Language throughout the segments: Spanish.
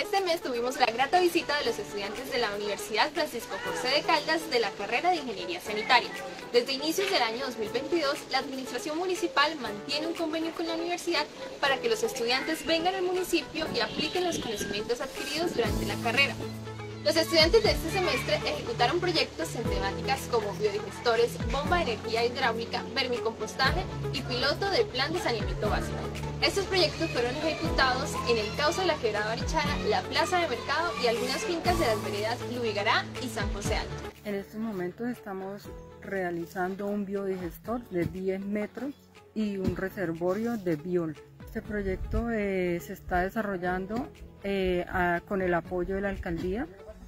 Este mes tuvimos la grata visita de los estudiantes de la Universidad Francisco José de Caldas de la carrera de Ingeniería Sanitaria. Desde inicios del año 2022, la administración municipal mantiene un convenio con la universidad para que los estudiantes vengan al municipio y apliquen los conocimientos adquiridos durante la carrera. Los estudiantes de este semestre ejecutaron proyectos en temáticas como biodigestores, bomba de energía hidráulica, vermicompostaje y piloto del plan de saneamiento básico. Estos proyectos fueron ejecutados en el cauce de la Quebrada Barichara, la plaza de mercado y algunas fincas de las veredas Lubigará y San José Alto. En estos momentos estamos realizando un biodigestor de 10 metros y un reservorio de biol. Este proyecto se está desarrollando con el apoyo de la alcaldía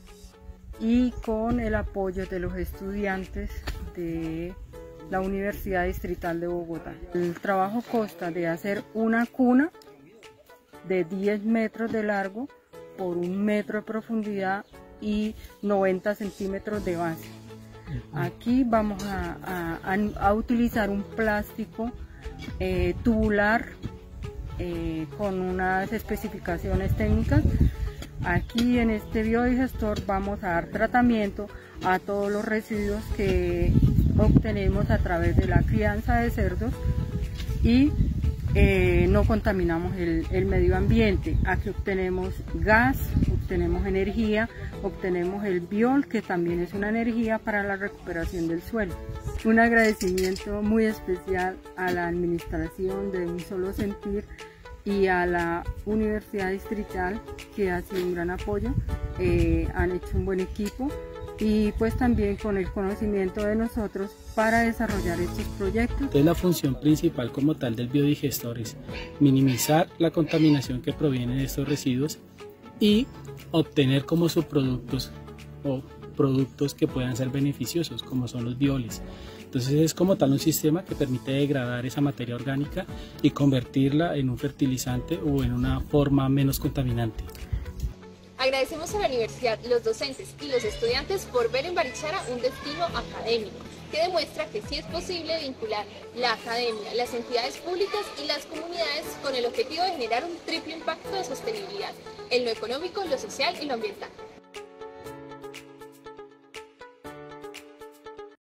y con el apoyo de los estudiantes de la Universidad Distrital de Bogotá. El trabajo consta de hacer una cuna de 10 metros de largo por 1 metro de profundidad y 90 centímetros de base. Aquí vamos a utilizar un plástico tubular con unas especificaciones técnicas. Aquí en este biodigestor vamos a dar tratamiento a todos los residuos que obtenemos a través de la crianza de cerdos y no contaminamos el medio ambiente. Aquí obtenemos gas, obtenemos energía, obtenemos el biol, que también es una energía para la recuperación del suelo. Un agradecimiento muy especial a la administración de Un Solo Sentir y a la Universidad Distrital, que ha sido un gran apoyo. Han hecho un buen equipo y pues también con el conocimiento de nosotros para desarrollar estos proyectos. Entonces, la función principal como tal del biodigestor es minimizar la contaminación que proviene de estos residuos y obtener como subproductos o productos que puedan ser beneficiosos, como son los bioles. Entonces es como tal un sistema que permite degradar esa materia orgánica y convertirla en un fertilizante o en una forma menos contaminante. Agradecemos a la universidad, los docentes y los estudiantes por ver en Barichara un destino académico que demuestra que sí es posible vincular la academia, las entidades públicas y las comunidades con el objetivo de generar un triple impacto de sostenibilidad en lo económico, lo social y lo ambiental.